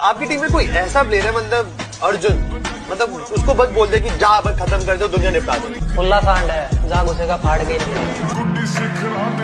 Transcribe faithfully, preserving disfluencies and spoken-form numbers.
आपकी टीम में कोई ऐसा प्लेयर है मतलब अर्जुन, मतलब उसको बस बोल दे कि जा बस खत्म कर दो, दुनिया निपटा दो। उल्ला सांड है, जा घुसेगा फाड़ के।